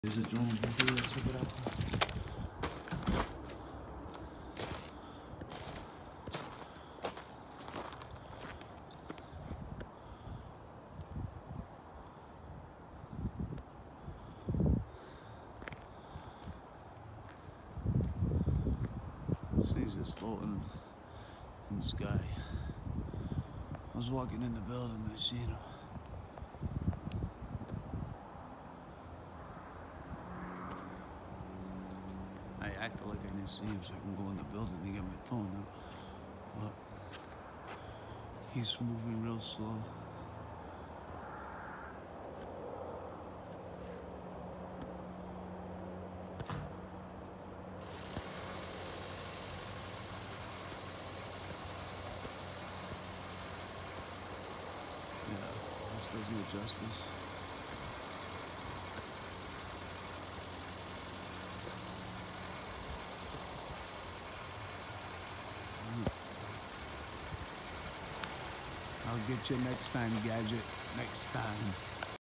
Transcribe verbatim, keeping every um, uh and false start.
There's a drone here. Check it out. This thing's just floating in the sky. I was walking in the building, I seen him. I acted like I didn't see him so I can go in the building and get my phone out. But he's moving real slow. Yeah, this doesn't do justice. I'll get you next time, Gadget. Next time.